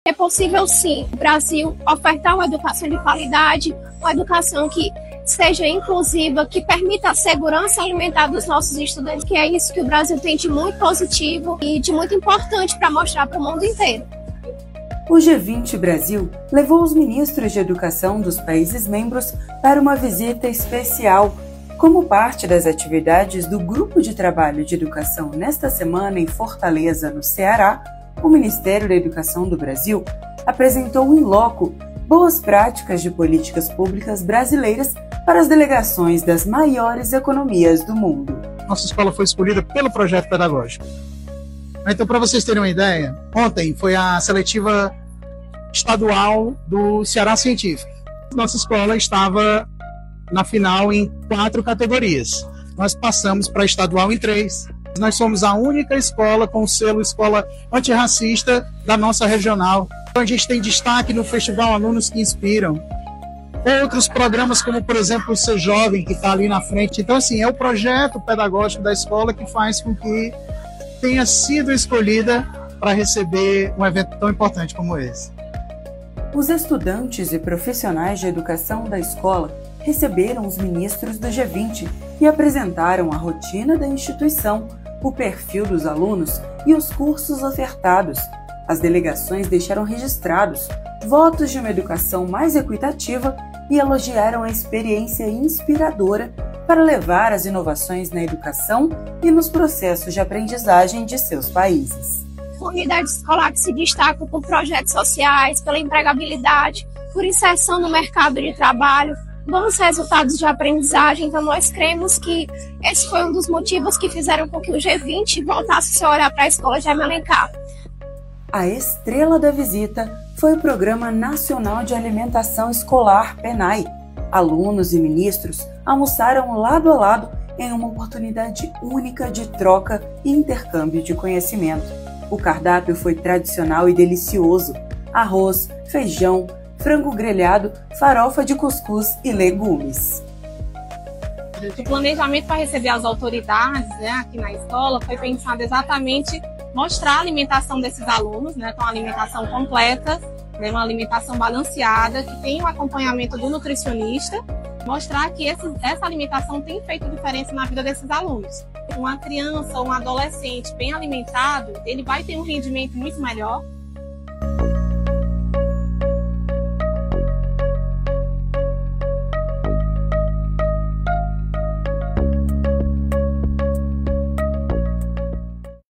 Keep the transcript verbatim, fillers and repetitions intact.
É possível, sim, o Brasil ofertar uma educação de qualidade, uma educação que seja inclusiva, que permita a segurança alimentar dos nossos estudantes, que é isso que o Brasil tem de muito positivo e de muito importante para mostrar para o mundo inteiro. O G vinte Brasil levou os ministros de educação dos países membros para uma visita especial. Como parte das atividades do Grupo de Trabalho de Educação nesta semana em Fortaleza, no Ceará, o Ministério da Educação do Brasil apresentou em loco boas práticas de políticas públicas brasileiras para as delegações das maiores economias do mundo. Nossa escola foi escolhida pelo projeto pedagógico. Então, para vocês terem uma ideia, ontem foi a seletiva estadual do Ceará Científico. Nossa escola estava na final em quatro categorias. Nós passamos para estadual em três. Nós somos a única escola com o selo Escola Antirracista da nossa regional. Então, a gente tem destaque no Festival Alunos que Inspiram. Outros programas, como, por exemplo, o Ser Jovem, que está ali na frente. Então, assim, é o projeto pedagógico da escola que faz com que tenha sido escolhida para receber um evento tão importante como esse. Os estudantes e profissionais de educação da escola receberam os ministros do G vinte e apresentaram a rotina da instituição, o perfil dos alunos e os cursos ofertados. As delegações deixaram registrados votos de uma educação mais equitativa e elogiaram a experiência inspiradora para levar as inovações na educação e nos processos de aprendizagem de seus países. Unidade escolar que se destaca por projetos sociais, pela empregabilidade, por inserção no mercado de trabalho, bons resultados de aprendizagem. Então nós cremos que esse foi um dos motivos que fizeram com que o G vinte voltasse a olhar para a escola Jaime Alencar. A estrela da visita foi o Programa Nacional de Alimentação Escolar, PENAI. Alunos e ministros almoçaram lado a lado em uma oportunidade única de troca e intercâmbio de conhecimento. O cardápio foi tradicional e delicioso: arroz, feijão, frango grelhado, farofa de cuscuz e legumes. O planejamento para receber as autoridades, né, aqui na escola foi pensado exatamente mostrar a alimentação desses alunos, né, com a alimentação completa, né, uma alimentação balanceada, que tem o acompanhamento do nutricionista, mostrar que esse, essa alimentação tem feito diferença na vida desses alunos. Uma criança ou um adolescente bem alimentado, ele vai ter um rendimento muito melhor,